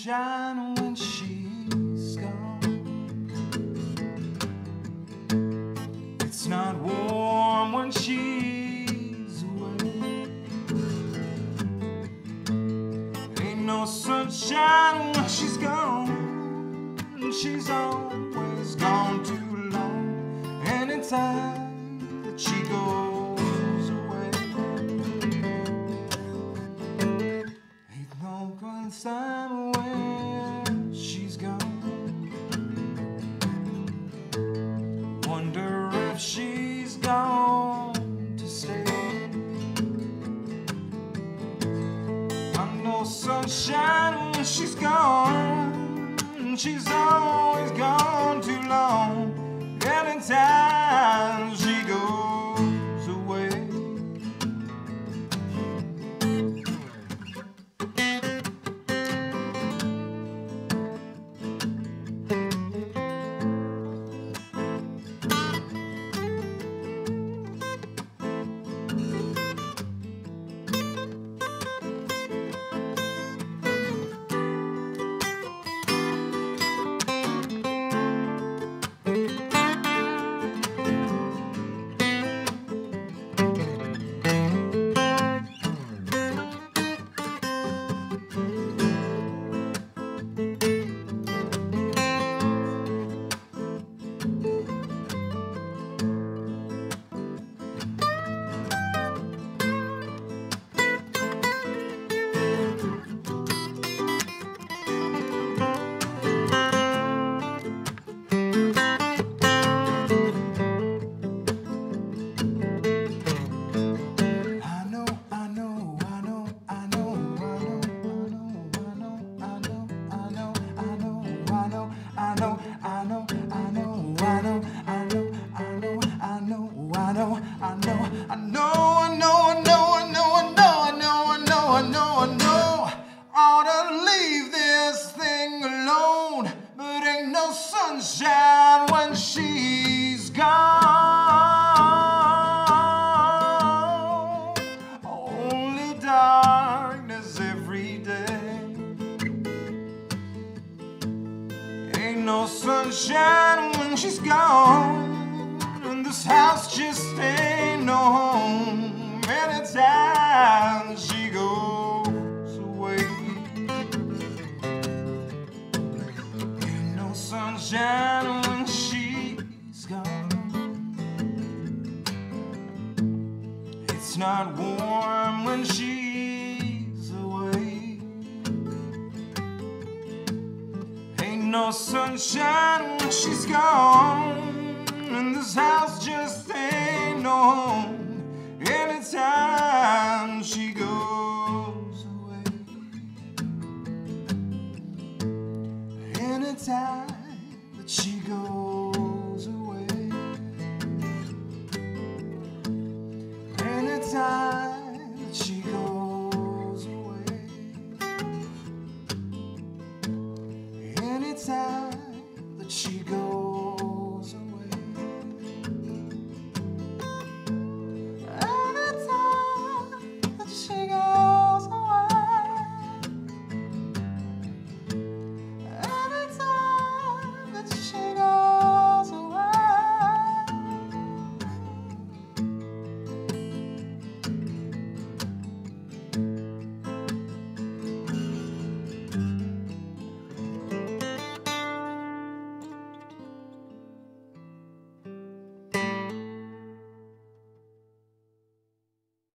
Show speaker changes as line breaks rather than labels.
sunshine when she's gone. It's not warm when she's away. Ain't no sunshine when she's gone. She's always gone too long. Anytime that she goes away, ain't no good time when she's gone. Wonder if she's gone to stay. I know sunshine when she's gone. She's always gone too long. Anytime she goes away. Sunshine when she's gone. Only darkness every day. Ain't no sunshine when she's gone. And this house just ain't no home. Anytime she goes away. Ain't no sunshine when she's gone. It's not warm when she's away. Ain't no sunshine when she's gone. And this house just ain't no home. Anytime she goes away. Anytime that she goes away. Anytime